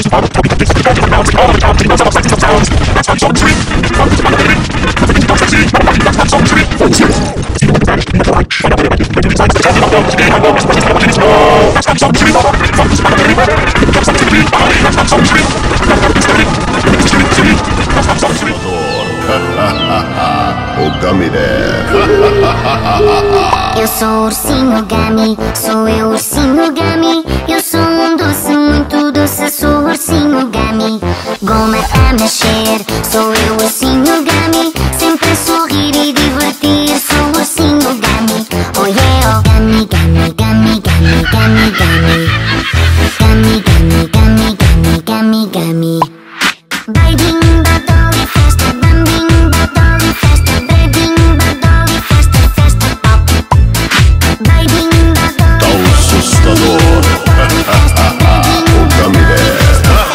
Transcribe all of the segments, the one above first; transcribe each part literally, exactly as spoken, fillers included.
O Gummy Bear. Eu sou o ursinho Gummy, sou eu o ursinho Gummy. Eu sou um doce, muito doce, sou o ursinho Gummy. Goma a mexer, sou eu o ursinho Gummy. Sempre a sorrir e divertir, sou o ursinho Gummy. Oh yeah, oh Gummy, Gummy, Gummy, Gummy, Gummy, Gummy. Gummy, Gummy, Gummy, Gummy, Gummy, Gummy. Baidinho da Dolly, festa, bambinho da Dolly, festa, breadinho da Dolly, festa, festa pop. Baidinho da Dolly, Tá um assustador. O Gummy Bear.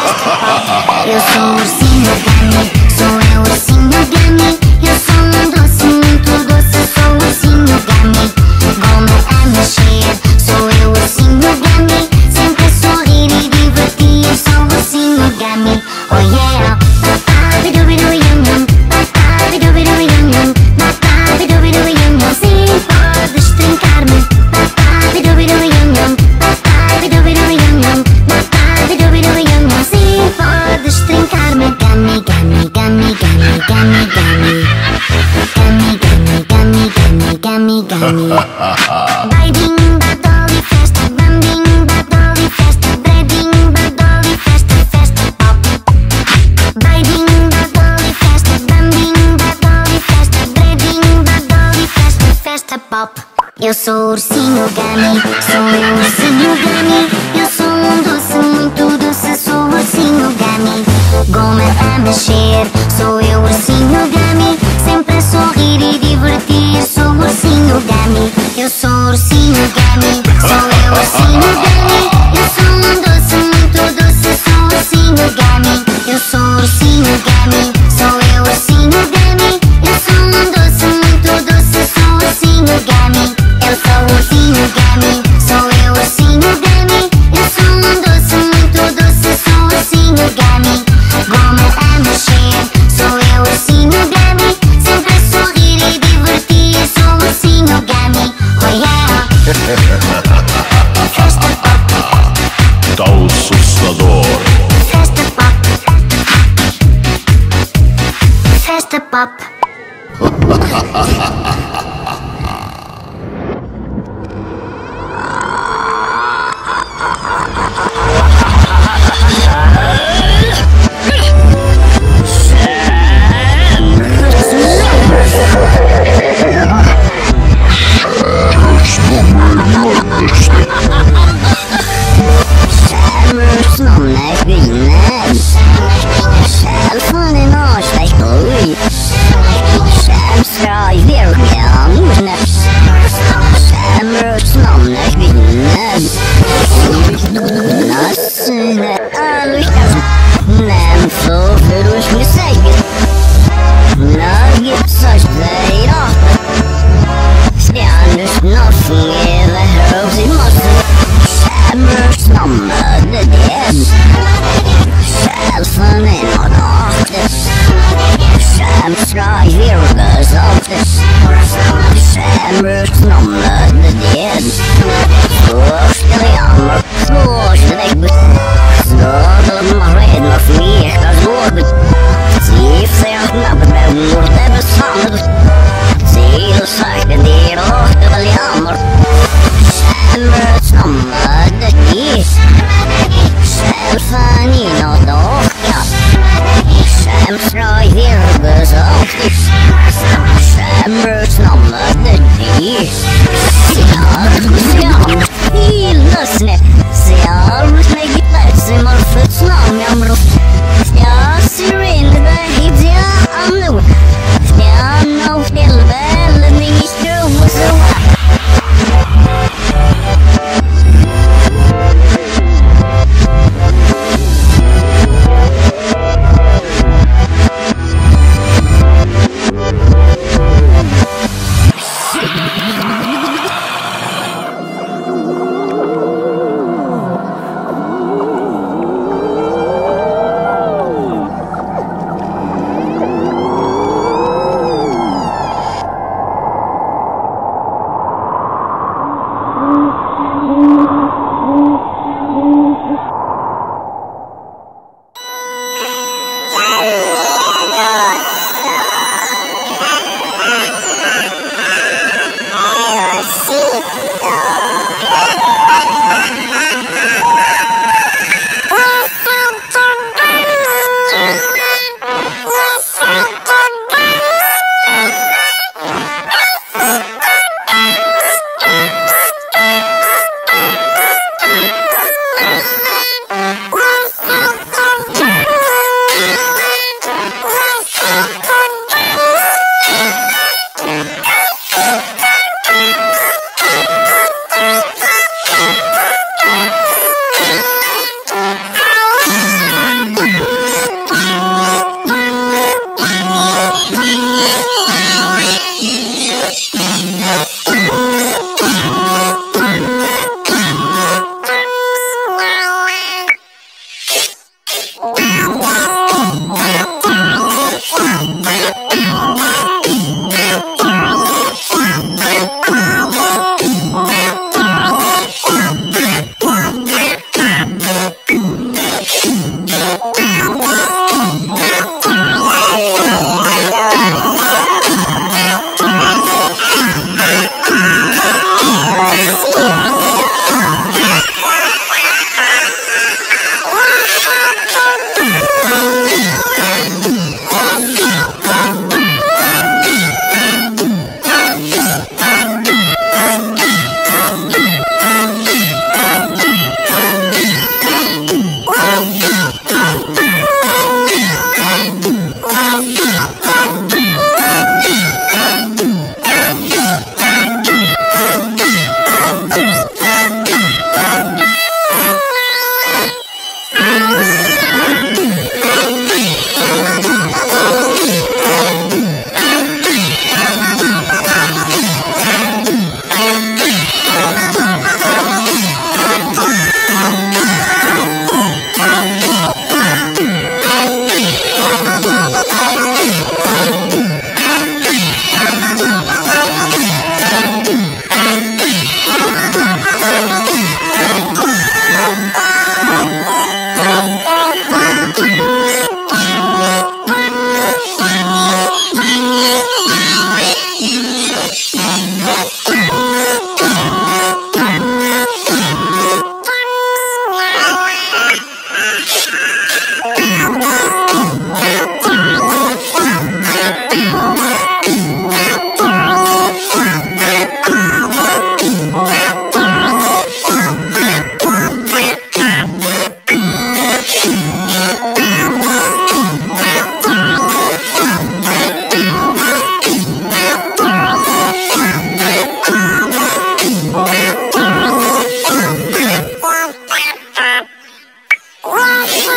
eu sou o ursinho Gummy, sou eu o ursinho Gummy. Eu sou um doce, muito doce, sou o ursinho Gummy. Goma a mexer, sou eu o ursinho Gummy. Sempre a sorrir e divertir, sou o ursinho Gummy. Oh yeah, ba-ba-bi-du-bi-du-yum-yum, ba-ba-bi-du-bi-du-yum-yum, ba-ba-bi-du-bi-du-yum-yum. Sim, podes trincar-me, ba-ba-bi-du-bi-du-yum-yum, ba-ba-bi-du-bi-du-yum-yum, ba-ba-bi-du-bi-du-yum-yum. Sim, podes trincar-me. Gummy, Gummy, Gummy, Gummy, Gummy, Gummy. Gummy, Gummy, Gummy, Gummy, Gummy, Gummy. Baidinho da Dolly, festa, bambinho da Dolly, festa, breadinho da Dolly, festa, festa pop. Baidinho da Dolly, festa, bambinho da Dolly, festa, breadinho da Dolly, festa, festa pop. Eu sou o ursinho Gummy, sou eu o ursinho Gummy. Eu sou um doce, muito doce, sou o ursinho Gummy. Goma a mexer, sou eu o ursinho Gummy. Sempre a sorrir e divertir, sou o ursinho Gummy. Eu sou o ursinho Gummy, sou eu o ursinho Gummy. Eu sou um doce, muito doce, sou o ursinho Gummy. Eu sou o ursinho Gummy, sou eu o ursinho Gummy. Eu sou um doce, muito doce, sou o ursinho Gummy. Eu sou o ursinho Gummy, sou eu o ursinho Gummy. Eu sou um doce, muito doce, sou o ursinho Gummy. Goma a mexer, sou eu o ursinho Gummy. Sempre a sorrir e divertir, sou o ursinho Gummy. Oh yeah. Festa pop, Tá um assustador. festa pop, festa pop. Snap.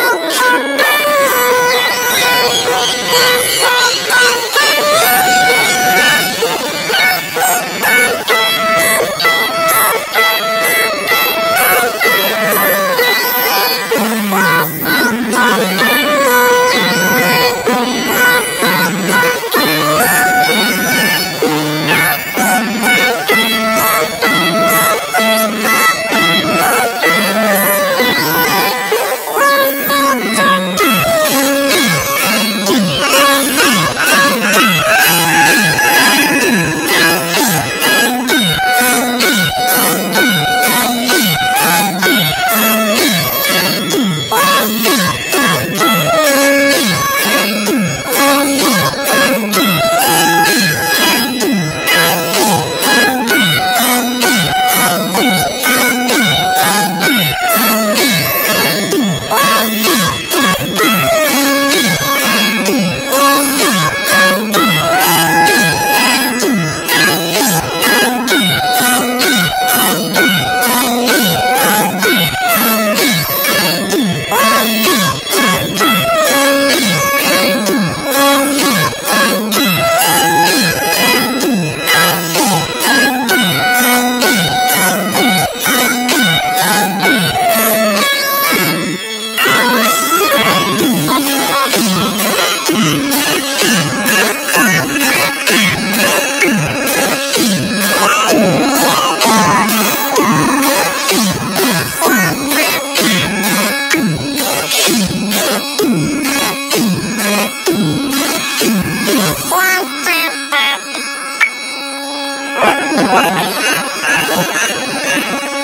What?